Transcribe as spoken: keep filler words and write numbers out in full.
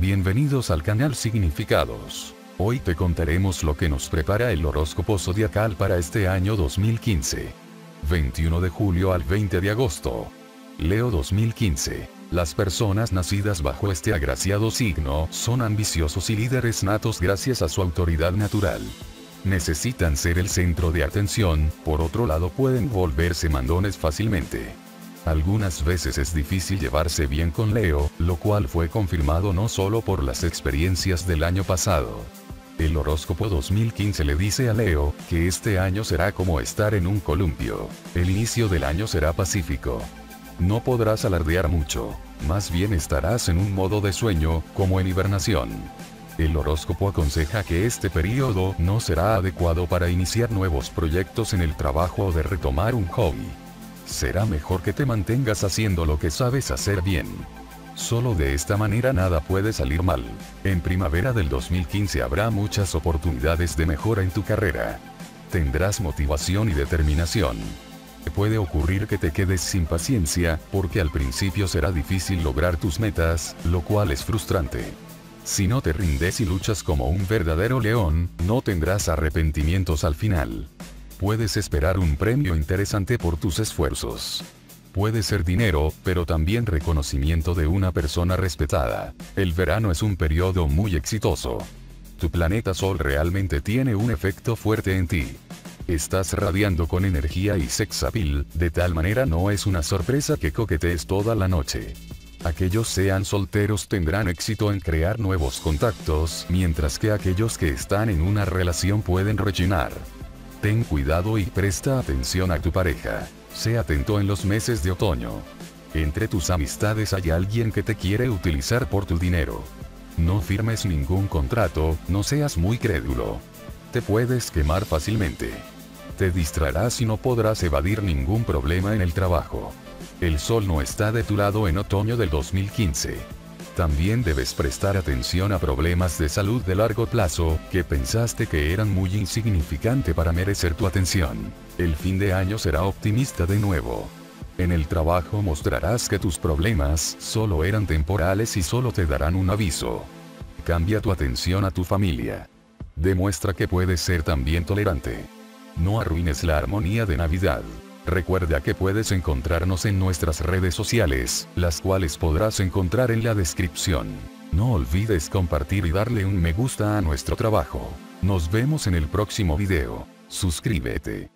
Bienvenidos al canal Significados. Hoy te contaremos lo que nos prepara el horóscopo zodiacal para este año dos mil quince. veintiuno de julio al veinte de agosto. Leo dos mil quince. Las personas nacidas bajo este agraciado signo son ambiciosos y líderes natos gracias a su autoridad natural. Necesitan ser el centro de atención, por otro lado pueden volverse mandones fácilmente. Algunas veces es difícil llevarse bien con Leo, lo cual fue confirmado no solo por las experiencias del año pasado. El horóscopo dos mil quince le dice a Leo, que este año será como estar en un columpio. El inicio del año será pacífico. No podrás alardear mucho, más bien estarás en un modo de sueño, como en hibernación. El horóscopo aconseja que este periodo no será adecuado para iniciar nuevos proyectos en el trabajo o de retomar un hobby. Será mejor que te mantengas haciendo lo que sabes hacer bien. Solo de esta manera nada puede salir mal. En primavera del dos mil quince habrá muchas oportunidades de mejora en tu carrera. Tendrás motivación y determinación. Puede ocurrir que te quedes sin paciencia, porque al principio será difícil lograr tus metas, lo cual es frustrante. Si no te rindes y luchas como un verdadero león, no tendrás arrepentimientos al final. Puedes esperar un premio interesante por tus esfuerzos. Puede ser dinero, pero también reconocimiento de una persona respetada. El verano es un periodo muy exitoso. Tu planeta Sol realmente tiene un efecto fuerte en ti. Estás radiando con energía y sex appeal, de tal manera no es una sorpresa que coquetees toda la noche. Aquellos sean solteros tendrán éxito en crear nuevos contactos, mientras que aquellos que están en una relación pueden rellenar. Ten cuidado y presta atención a tu pareja. Sé atento en los meses de otoño. Entre tus amistades hay alguien que te quiere utilizar por tu dinero. No firmes ningún contrato, no seas muy crédulo. Te puedes quemar fácilmente. Te distraerás y no podrás evadir ningún problema en el trabajo. El sol no está de tu lado en otoño del dos mil quince. También debes prestar atención a problemas de salud de largo plazo, que pensaste que eran muy insignificantes para merecer tu atención. El fin de año será optimista de nuevo. En el trabajo mostrarás que tus problemas solo eran temporales y solo te darán un aviso. Cambia tu atención a tu familia. Demuestra que puedes ser también tolerante. No arruines la armonía de Navidad. Recuerda que puedes encontrarnos en nuestras redes sociales, las cuales podrás encontrar en la descripción. No olvides compartir y darle un me gusta a nuestro trabajo. Nos vemos en el próximo video. Suscríbete.